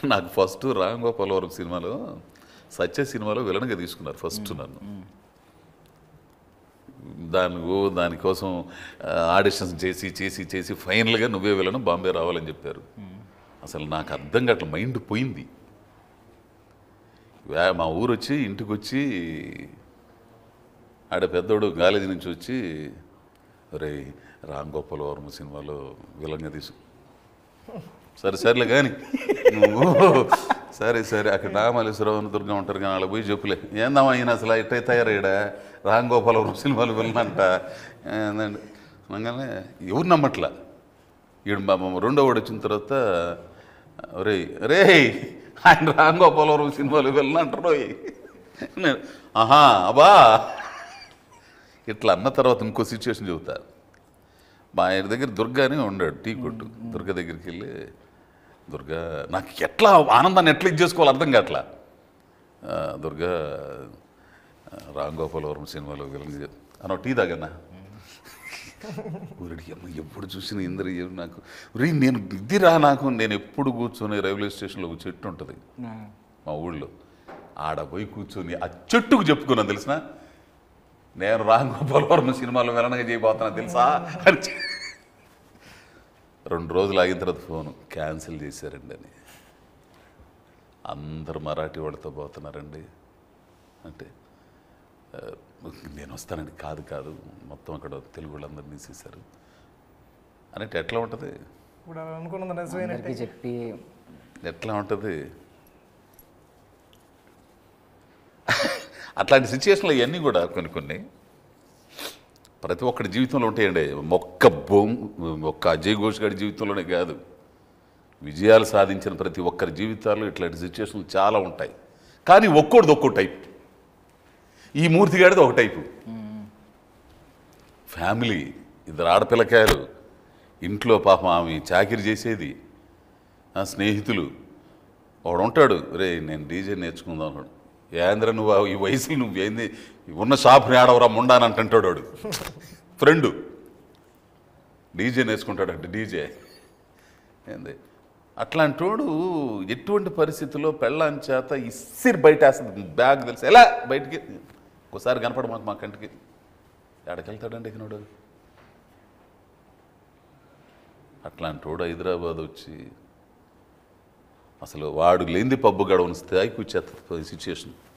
నాకు ఫస్ట్ రామ్ గోపాల్ వర్మ సినిమాలో సత్య సినిమాలో విలన్గా తీసుకున్నారు ఫస్ట్ నన్ను. దానికోసం ఆడిషన్స్ చేసి చేసి చేసి ఫైనల్గా నువ్వే విలను బాంబే రావాలని చెప్పారు. అసలు నాకు అర్థం కావట్లేదు, మైండ్ పోయింది. మా ఊరు వచ్చి ఇంటికి వచ్చి ఆడ పెద్దోడు కాలేజీ నుంచి వచ్చి రే రామ్ గోపాల్ వర్మ సినిమాలో విలంగా సరే సరేలే కానీ నువ్వు సరే సరే అక్కడ నాగమల్లేశ్వరరావు దుర్గా ఉంటారు కానీ వాళ్ళకి పోయి చెప్పులే ఏందమ్మా ఆయన అసలు ఇట్టే తయారయ్యాడా రామ్ గోపాల్ వర్మ సినిమాలు విలనంట అనగానే ఎవరు నమ్మట్లా. రెండో వాడు వచ్చిన తర్వాత రే రే ఆయన రామ్ గోపాల్ వర్మ సినిమాలు విలనంటారు. ఆహా అబ్బా ఇట్లా అన్న తర్వాత ఇంకో సిచ్యువేషన్ చెబుతా. మా ఆయన దగ్గర దుర్గానే ఉన్నాడు టీ కొట్టు. దుర్గా దగ్గరికి వెళ్ళి దుర్గా నాకు ఎట్లా ఆనందాన్ని ఎట్లా చేసుకోవాలి అర్థం కావట్లా. దుర్గా రామ్ గోపాల్ వర్మ సినిమాలో విలన్ అన్న టీ తాగన్నా ఊరికి అమ్మ ఎప్పుడు చూసిన ఇందరు నాకు నేను ఇదిరా నాకు నేను ఎప్పుడు కూర్చొని రైల్వే స్టేషన్లో ఒక చెట్టు ఉంటుంది మా ఊళ్ళో ఆడ పోయి కూర్చొని ఆ చెట్టుకు చెప్పుకున్నాను తెలిసిన నేను రామ్ గోపాల్ వర్మ సినిమాలో విలనగా చేయబోతున్నా తెలుసా అని. 2 రోజులు ఆగిన తర్వాత ఫోను క్యాన్సిల్ చేశారండి అని. అందరు మరాఠీ వాళ్ళతో పోతున్నారండి అంటే నేను వస్తానండి. కాదు కాదు మొత్తం అక్కడ తెలుగు వాళ్ళందరినీ తీసేశారు అంటే ఎట్లా ఉంటుంది చెప్పి ఎట్లా ఉంటుంది. అట్లాంటి సిచ్యువేషన్లో ఇవన్నీ కూడా కొన్ని ప్రతి ఒక్కడి జీవితంలో ఉంటాయండి. ఒక్క అజయ్ ఘోష్ గారి జీవితంలోనే కాదు, విజయాలు సాధించిన ప్రతి ఒక్కరి జీవితాల్లో ఇట్లాంటి సిచ్యువేషన్లు చాలా ఉంటాయి. కానీ ఒక్కోటిది ఒక్కో టైప్. ఈ మూర్తి గాడిది ఒక టైపు. ఫ్యామిలీ 2 ఆడపిల్లకాయలు, ఇంట్లో పాపం ఆమె చాకిరి చేసేది, స్నేహితులు. వాడు ఉంటాడు రే నేను డీజే నేర్చుకుందాం అన్నాడు. ఏంద్ర నువ్వు ఈ వయసులో నువ్వేంది ఉన్న షాప్ని ఆడవరా ముండానంటాడు వాడు. ఫ్రెండు డీజే నేర్చుకుంటాడంటే డీజే ఏంది అట్లాంటోడు ఎటువంటి పరిస్థితుల్లో పెళ్ళాం చేత ఇసిరి బయట వేస్తుంది. బ్యాగ్ తెలిసి ఎలా బయటికి ఒకసారి కనపడ మా కంటికి ఎక్కడికెళ్తాడండి ఇకనోడు. అట్లాంటోడు హైదరాబాద్ వచ్చి అసలు వాడు లేనిది పబ్బు గడవని స్థాయికి వచ్చేస్తుంది సిచ్యుయేషన్.